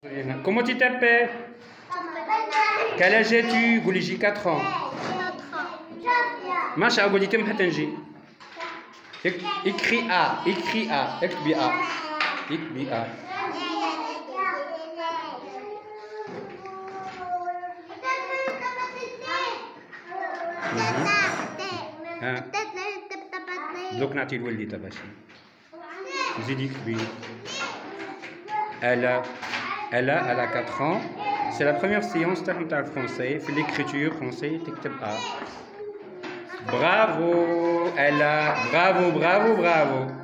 Comment tu t'appelles? Quel âge as-tu? قولي j'ai 4 ans. ماشي قولي كم حتى نجي. écris A, écris A, اكتبي A, اكتبي A. دوك نعطي لولدي تباشي. زيدي اكتبي. Elle a 4 ans. C'est la première séance de le français. Fait l'écriture français, تكتب A. Bravo, elle a, bravo, bravo, bravo.